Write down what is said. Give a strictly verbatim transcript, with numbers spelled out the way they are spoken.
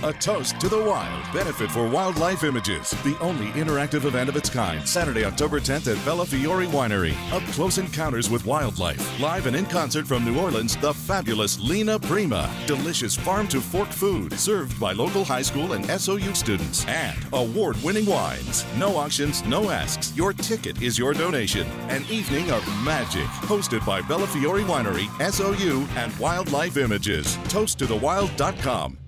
A Toast to the Wild benefit for Wildlife Images, the only interactive event of its kind. Saturday, October tenth at Belle Fiore Winery. Up close encounters with wildlife. Live and in concert from New Orleans, the fabulous Lena Prima. Delicious farm-to-fork food served by local high school and S O U students. And award-winning wines. No auctions, no asks. Your ticket is your donation. An evening of magic. Hosted by Belle Fiore Winery, S O U, and Wildlife Images. toast to the wild dot com.